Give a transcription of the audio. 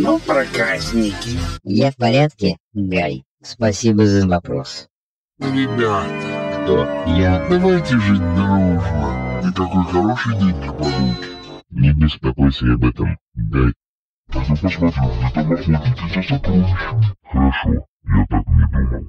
Ну, проказники. Я в порядке, Гай. Спасибо за вопрос. Ребята, Что? Я... давайте жить дружно. И такой хороший деньги получим. Не беспокойся об этом, Гай. Я посмотрю, вы там охотитесь за сокровищами. Хорошо, я так не думал.